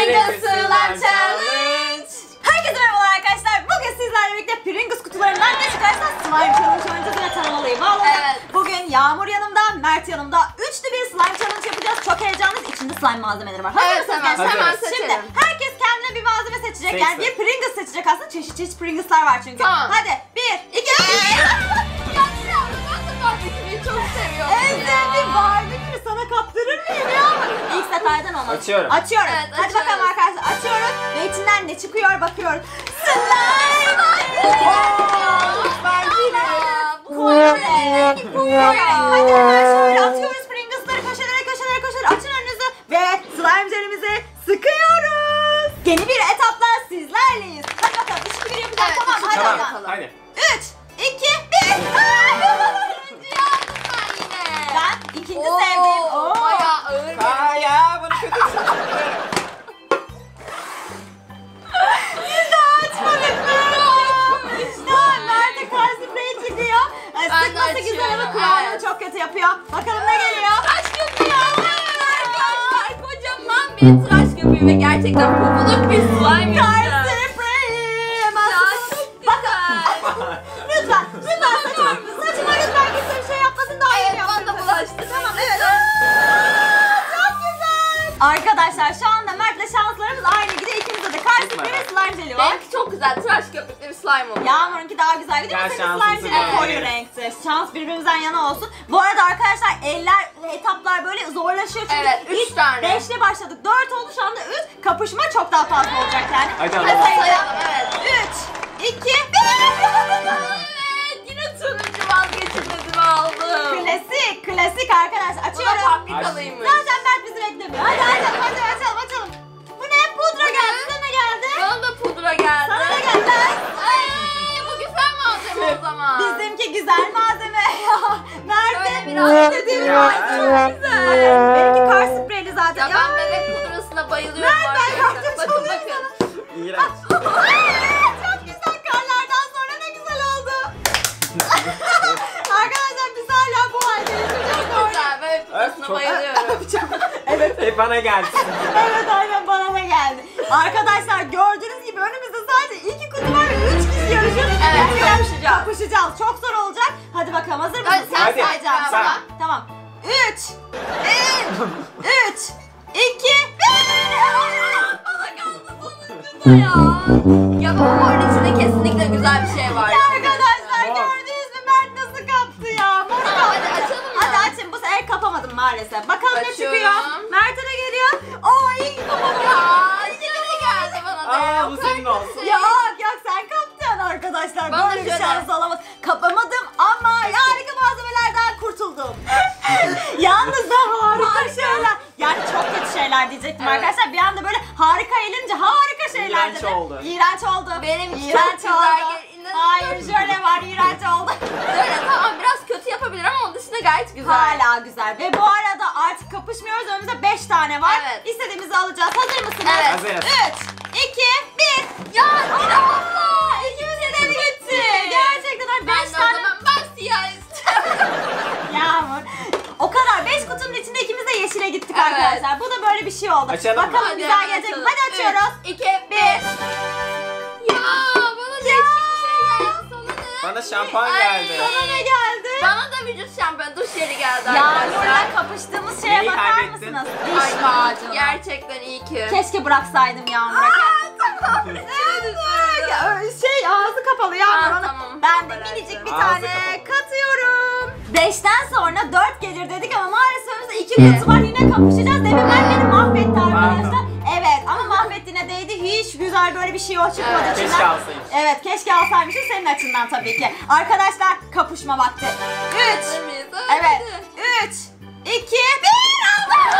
Pringles Slime Challenge. Herkese merhabalar arkadaşlar. Bugün sizlerle birlikte Pringles kutularından ne çıkarsa Slime Challenge oynayacağız ve tanımalıyım. Evet. Bugün Yağmur yanımda, Mert yanımda. Üçlü bir Slime Challenge yapacağız. Çok heyecanlıyız. İçinde slime malzemeleri var. Evet, hemen seçelim. Şimdi herkes kendine bir malzeme seçecek. Seçsin. Yani bir Pringles seçecek aslında. Çeşit çeşit Pringles'lar var çünkü. Tamam. Hadi 1, 2, 3. Çok seviyorum. En sevdiğim barbekü sana kaptırır mıyım ya? İlk seferden olmaz. Açıyorum. Açıyorum. Evet, Hadi açıyoruz. bakalım arkadaşlar. Açıyoruz ve içinden ne çıkıyor bakıyoruz. Slime! Hadi hemen şöyle atıyoruz Pringles'ları köşelere açın önünüzü ve slime jelimizi sıkıyoruz. Yeni bir etapla sizlerleyiz. Hadi bakalım 3, 2, 1 yapacağız. Evet, Tamam hadi Tamam, bakalım. hadi. 3, 2, 1. Ben ikinci sevdiğim. Oo. Bayağı ağır. Ya bunu kötü. Nerede kar spreyi çıkıyor? Ben de Sıkması güzel ama açıyorum, kıvamını evet. çok kötü yapıyor. Bakalım ne geliyor? Tıraş köpüğü arkadaşlar. Kocaman bir tıraş köpüğü ve gerçekten pofuduk bir slime Kar yapacağız. spreyi. Hemen Ya sıkalım. çok güzel. Lütfen saçıma lütfen kimse bir şey yapmasın daha iyi Evet, bana da bulaştı. Tamam evet. Çok güzel. Arkadaşlar şu anda Mert'le şanslarımız aynı gidiyor. İkimizde de kar spreyi ve slime jeli var. Benimki çok güzel tıraş köpüklü bir slime oldu. Yağmur'unki daha güzel gidiyor. Gel Senin şansımızı slime jeli koyu deneyelim. renkti. Şans birbirimizden yana olsun. Bu arada arkadaşlar etaplar böyle zorlaşıyor çünkü Evet, üç tane. 5'le başladık. 4 oldu şu anda 3. Kapışma çok daha fazla olacak yani. Hadi Hadi alalım. sayalım, evet. 3, 2, 1. Evet, yine turuncu vazgeçilmezimi aldım. Klasik arkadaşlar. Bu da Açıyorum. fabrikalıymış. Zaten Mert bizi beklemiyor. Hadi açalım. Bu ne? Pudra geldi. Size ne geldi? Bana da pudra geldi. Sana ne geldi? Bu güzel malzeme o zaman. Bizimki güzel malzeme ya. Şöyle Mert'e biraz dediğim Ya. var. Çok güzel. Benimki kar spreyli zaten. Ya ben bebek pudrasına bayılıyorum Ben arkadaşlar. yardımcı olayım İğrenç. Çok güzel karlardan sonra ne güzel oldu. Arkadaşlar biz hala bu haldeyiz. Çok güzel, bebek pudrasına Çok- bayılıyorum. Evet. Hep bana gelsin. Evet aynen bana ne geldi. Arkadaşlar gördüğünüz gibi önümüzde sadece 2 kutu var ve 3 kişi yarışıyoruz. Evet, Gerçekten kapışacağız. Kapışacağız. Çok zor olacak. Hadi bakalım hazır mısın? Hadi sen Hadi. sayacağım say, sana. ben. Tamam. 3 3 2 Bana kaldı sonuncuda ya. Ya bu morun içinde kesinlikle güzel bir şey var. Arkadaşlar Mor. gördünüz mü Mert nasıl kaptı ya? Mor Tamam, kaptı. hadi açalım mı? Hadi açın. Bu sefer kapamadım maalesef. Bakalım ne Açıyorum. çıkıyor? Mert'e ne geliyor? Oo iyi ki kapamadım. Ya yine de geldi bana da. Aa, ya. bu O senin kadar olsun. kötü. Yok sen kaptın arkadaşlar. Bana Böyle bir şöyle. şans olamaz. Kapamadım ama harika malzemelerden kurtuldum. Yalnız da harika şeyler. Yani çok kötü şeyler diyecektim Evet. arkadaşlar. Bir anda böyle harika eğilince harika şeyler İğrenç dedim. oldu. İğrenç oldu. Benim çok İğrenç güzel oldu. inanılmaz. Hayır şöyle var iğrenç oldu. Öyle tamam, biraz kötü yapabilir ama onun dışında gayet güzel. Hala güzel. Ve bu arada artık kapışmıyoruz. Önümüzde 5 tane var. Evet. İstediğimizi alacağız. Hazır mısınız? Evet. Hazırız. 3, 2, 1. Ya inanılmaz. İkimize de gitti. Gerçekten 5 Ben de o tane. zaman ben siyah istiyorum. Yağmur. O kadar 5 kutunun içinde ikimiz de yeşile gittik Evet. arkadaşlar. Bu da böyle bir şey oldu. Açalım mı? Bakalım güzel gelecek mi? Hadi açıyoruz. 3, 2, 1. Ya bana değişik bir şey geldi. Sana ne? Bana şampuan Ay, geldi. Sana ne geldi? Bana da vücut şampuanı duş jeli geldi arkadaşlar. Yağmur'la kapıştığımız şeye Neyi bakar kaybettin? mısınız? Ay, Diş macunu. gerçekten iyi ki. Keşke bıraksaydım Yağmur'a. Tamam. Şey ağzı kapalı Yağmur. Aa, onu- tamam. Ben de Bıraktım. minicik bir Ağzı tane kapalı. katıyorum. 5'ten sonra 4 gelir dedik ama maalesef önümüzde 2 kutu var. Yine kapışacağız. Demin ben beni mahvetti arkadaşlar. Evet ama mahvettiğine değdi. Hiç güzel böyle bir şey o çıkmadı Evet, içinden. Keşke alsaymış. Evet keşke alsaymışım senin açından tabii ki. Arkadaşlar kapışma vakti. 3 Hazır mıyız? Evet. 3 2 1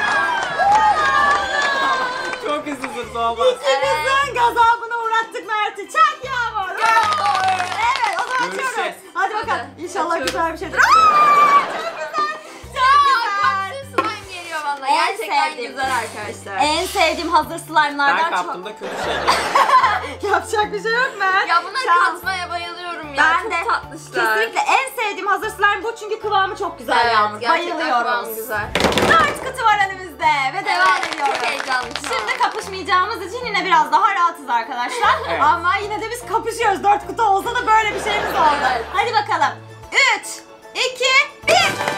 Çok hızlısın olmaz. İkimizin gazabına uğrattık Mert'i. Çak Yağmur. Evet o zaman açıyoruz. Görüşeceğiz. Hadi bakalım. Hadi, İnşallah açıyoruz. güzel bir şeydir. Çok güzel. Çok güzel. Kapsül slime geliyor bana. En Gerçekten sevdiğim. güzel arkadaşlar. En sevdiğim hazır slime'lardan Ben çok... kaptığımda kötü şey geldi. Yapacak bir şey yok Mert. Ya bunları Şans. katmaya bayılıyorum ya. Ben de çok tatlışlar. kesinlikle en sevdiğim hazır slime bu çünkü kıvamı çok güzel Evet, Yağmur. gerçekten kıvamı Bayılıyoruz. güzel. 4 kutu var önümüzde ve devam Evet, ediyoruz. çok heyecanlı şu an. Şimdi kapışmayacağımız için yine biraz daha rahatız arkadaşlar. Evet. Ama yine de biz kapışıyoruz. 4 kutu olsa da böyle bir şeyimiz oldu. Evet. Hadi bakalım. 3, 2, 1.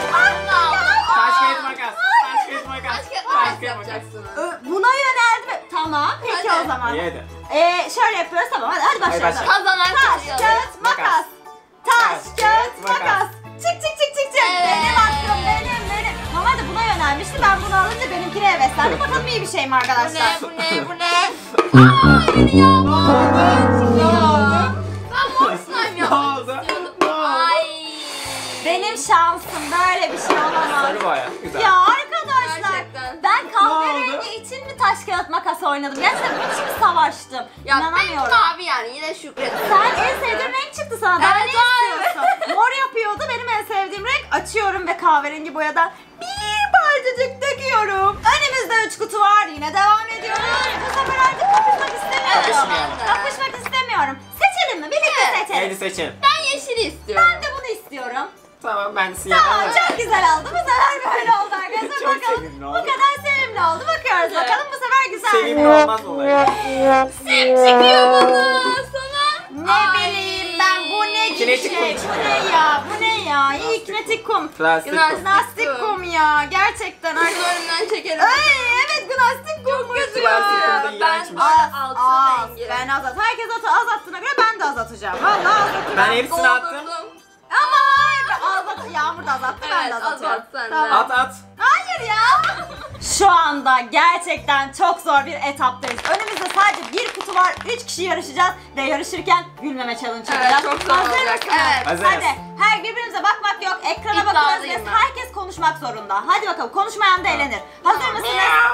Taş kağıt makas. Taş kağıt makas. Taş kağıt Taş makas kağıt makas. yapacaksınız. Buna yöneldi. Tamam. Peki Hadi. o zaman. İyi hadi. Şöyle yapıyoruz tamam. Hadi başlayalım. başla. Kazanan Taş, kazanıyor. kağıt, makas. Taş, kağıt, makas. Çık çık çık çık çık. Evet. Benim hakkım benim. Normalde buna yönelmişti. Ben bunu alınca benimkine heveslendim. Bakalım iyi bir şey mi Bu arkadaşlar? ne? Hayır ya. Ne oldu? Ben mor slime Ne yapmak oldu? istiyordum. Ne oldu? Ay. Benim şansım böyle bir şey olamaz. Sarı boya. Güzel. Ya arkadaşlar Gerçekten. ben Ne kahverengi oldu? için mi taş kağıt makas oynadım? Gerçekten bunun için mi savaştım? Ya benim İnanamıyorum. mavi yani yine şükredin. Sen en sevdiğin renk çıktı sana. Daha Evet, ne istiyorsun? Mor yapıyordu. Benim en sevdiğim renk. Açıyorum ve kahverengi boyadan bir parçacık döküyorum. Önümüzde 3 kutu var. Yine devam ediyoruz. Bu sefer artık kapışmak istemiyorum. Kapışmayalım. Kapışmak istemiyorum. Seçelim mi? Birlikte Evet. seçelim. Neydi seçelim? Ben yeşili istiyorum. Ben de bunu istiyorum. Tamam ben siyah Tamam alırım. çok güzel oldu. Bu sefer böyle oldu arkadaşlar. Çok Bakalım sevimli bu oldu. kadar sevimli oldu. Bakıyoruz Evet. bakalım bu sefer güzel Sevimli mi? olmaz olayı. Sim çıkıyor bana sana. Ne Ay. bileyim ben bu ne gibi Kinetik şey? kum Bu ne ya? Bu ne ya? İyi Plastik kinetik kum. Plastik Güzel. kum. Gimnastik kum ya. Gerçekten Şunu arkadaşlar. önümden çekelim. Ay evet gimnastik kummuş kötü ya. Plastik kum da Ben iğrençmiş. altın rengi. Ben azat. Herkes az attığına göre ben de az atacağım. Vallahi az atacağım. Ben hepsini attım. Doldurdum. Ama hayır ben az at. Yağmur da az attı ben de Evet, az az atıyorum. at sen de. Tamam. At at. Hayır ya. Şu anda gerçekten çok zor bir etaptayız. Önümüzde sadece bir kutu var. 3 kişi yarışacağız ve yarışırken gülmeme challenge Evet, yapacağız. çok zor Hazır olacak. mısınız? Evet. Hazırız. Hadi her birbirimize bakmak yok. Ekrana İddialıyım bakıyoruz ve ben. herkes konuşmak zorunda. Hadi bakalım konuşmayan da elenir. Hazır mısınız?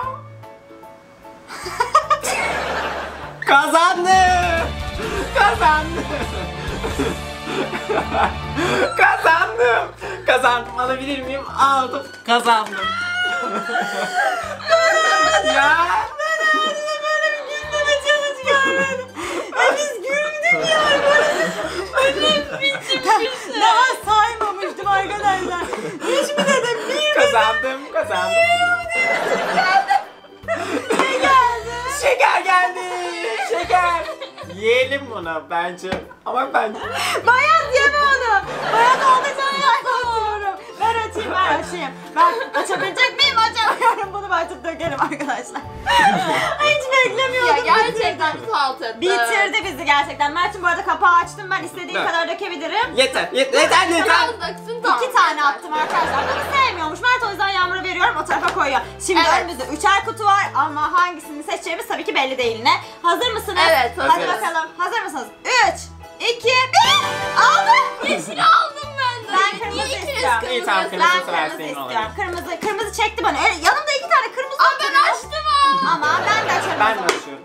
Kazandım. Kazandım. Kazandım. Kazandım. Alabilir miyim? Aldım. Kazandım. Ya. Böyle bir gülmeme challenge görmedim. Biz güldük ya. Böyle biçim bir şey. Daha saymamıştım arkadaşlar. Hiç mi dedim? Bir Kazandım. Kazandım. ne geldi? Şeker geldi. Şeker. Yiyelim bunu bence. Ama bence. Bayat yeme onu. Bayat olacağını ben korkuyorum. Ben açayım. Ben açabilecek miyim? Açamıyorum. Bunu açıp dökelim arkadaşlar. Hiç beklemiyordum. Ya gerçekten salt etti. Bitirdi bizi gerçekten. Mert'im bu arada kapağı açtım. Ben istediğim Evet. kadar dökebilirim. Yeter. Yeter. Yeter. Biraz döksün tamam. 2 tane yeter. attım arkadaşlar. Bunu sevmiyormuş. Mert o yüzden Yağmur'a veriyorum. O tarafa koyuyor. Şimdi Evet. önümüzde 3'er kutu var ama hangisini seçeceğimiz tabii ki belli değil yine. Hazır mısınız? Evet, Hadi hazırız. bakalım. Hazır mısınız? 3, 2, 1. Aldım. Yeşili aldım ben de. Ben kırmızı Niye ikiniz istiyorum. İyi, tamam, kırmızı? kırmızı Ben kırmızı verseydin istiyorum. olabilir. Kırmızı çekti bana. Yanımda 2 tane kırmızı Aa ben oturuyor. açtım ha. Ama ben de açarım. Ben o de zaman. açıyorum.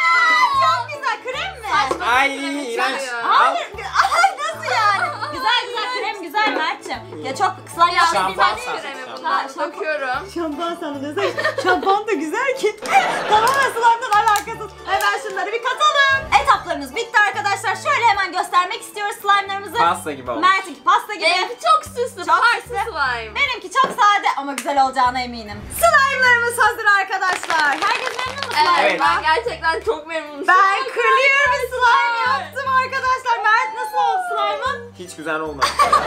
Çok güzel. Krem mi? Saçma. Ay Kremi iğrenç. çalıyor. Al. Hayır. Ay nasıl yani? Güzel krem güzel Mert'ciğim. Ya çok slime Ya Şampuan bir tane sandım, kremi şampuan. bundan Ha, döküyorum. Şampuan sanırım. Şampuan da güzel ki. Tamamen slime'dan alakasız. Hemen şunları bir katalım. Etaplarımız bitti arkadaşlar. Şöyle hemen göstermek istiyoruz slime'larımızı. Pasta gibi oldu. Mert'inki pasta gibi. Benimki çok süslü. Çok Parsı süslü. slime. Benimki çok sade ama güzel olacağına eminim. Slime'larımız hazır arkadaşlar. Herkes memnun mu slime'dan? Evet ben gerçekten çok memnunum. Ben Çok clear bir slime güzel. yaptım arkadaşlar. Mert nasıl oldu slime'ın? Hiç güzel olmadı.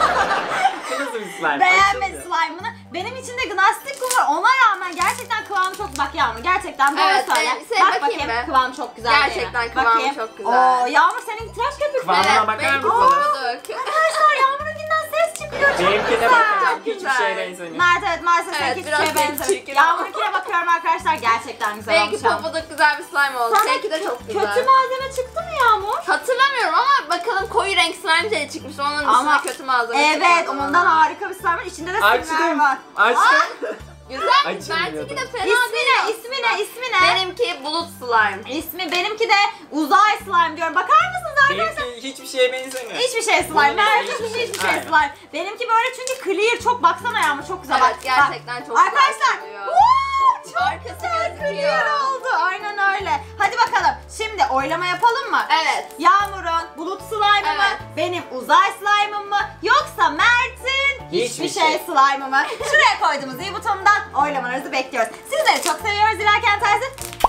Nasıl bir slime? Beğenmedi Açıldı. slime'ını. Benim içinde gnostik kum var. Ona rağmen gerçekten kıvamı çok... Bak Yağmur gerçekten doğru Evet, söyle. sen Bak bakayım bakayım be. kıvamı çok güzel Gerçekten değil mi? kıvamı Bakayım. çok güzel. Oo, Yağmur seninki tıraş köpüklü. Kıvamına Evet, bakar benimki mısınız? pofuduk. Arkadaşlar Yağmur'unkinden ses çıkıyor. Çok Benimki de güzel. bakacağım. Hiçbir güzel. şeye benzemiyor. Mert evet maalesef Evet, seninki hiçbir biraz şeye benim benzemiyor. çirkin ama. Yağmur'unkine bakıyorum arkadaşlar gerçekten güzel Belki olmuş. ama. pofuduk güzel bir slime oldu. Sana Seninki de çok güzel. kötü malzeme çıktı mı Yağmur? Hatırlamıyorum ama bakalım koyu renk slime jeli çıkmış. Onun dışında Ama kötü malzeme evet çıkmadı. ondan harika bir slime var. İçinde de simler Açtım. var. Açtım. Güzel. Açılmıyor Mert'inki da. de fena İsmi değil ne? aslında. İsmi ne? İsmi ne? Benimki bulut slime. İsmi benimki de uzay slime diyorum. Bakar mısınız arkadaşlar? Benimki hiçbir şeye benzemiyor. Hiçbir şey slime. Bunun Mert'in hiçbir hiçbir şey. şey Aynen. slime. Benimki böyle çünkü clear. Çok baksana Yağmur çok güzel. Evet, Bak, gerçekten bak. çok güzel Arkadaşlar. oluyor. Wow, çok Arkası güzel gözüküyor. clear oldu. Aynen öyle. Hadi bakalım. Şimdi oylama yapalım mı? Evet. Yağmur'un bulut slime'ı mı? Evet. Benim uzay slime'ım mı? Yoksa Mert'in Hiçbir hiçbir şey şey. slime'ı mı? Şuraya koyduğumuz iyi butonundan oylamalarınızı bekliyoruz. Sizleri çok seviyoruz İrerken Terzi.